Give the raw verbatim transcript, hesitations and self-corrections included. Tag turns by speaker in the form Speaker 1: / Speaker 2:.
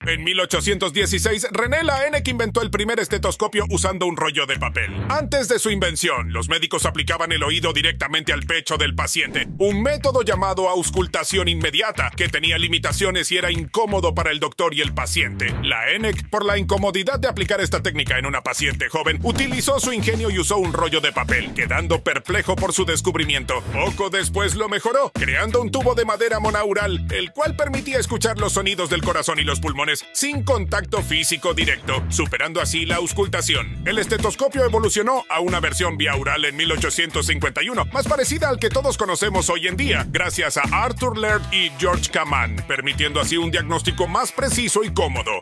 Speaker 1: En mil ochocientos dieciséis, René Laennec inventó el primer estetoscopio usando un rollo de papel. Antes de su invención, los médicos aplicaban el oído directamente al pecho del paciente, un método llamado auscultación inmediata, que tenía limitaciones y era incómodo para el doctor y el paciente. Laennec, por la incomodidad de aplicar esta técnica en una paciente joven, utilizó su ingenio y usó un rollo de papel, quedando perplejo por su descubrimiento. Poco después lo mejoró, creando un tubo de madera monaural, el cual permitía escuchar los sonidos del corazón y los pulmones sin contacto físico directo, superando así la auscultación. El estetoscopio evolucionó a una versión biaural en mil ochocientos cincuenta y uno, más parecida al que todos conocemos hoy en día, gracias a Arthur Laird y George Kaman, permitiendo así un diagnóstico más preciso y cómodo.